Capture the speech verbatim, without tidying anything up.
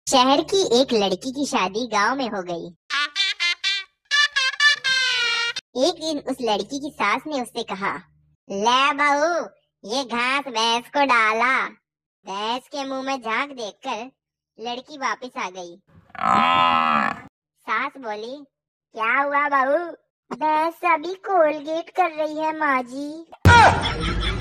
शहर की एक लड़की की शादी गांव में हो गई। एक दिन उस लड़की की सास ने उससे कहा, ले बहू, ये घास भैंस को डाला। भैंस के मुंह में झांक देखकर लड़की वापस आ गई। सास बोली, क्या हुआ बहू? भैंस अभी कोलगेट कर रही है माँ जी।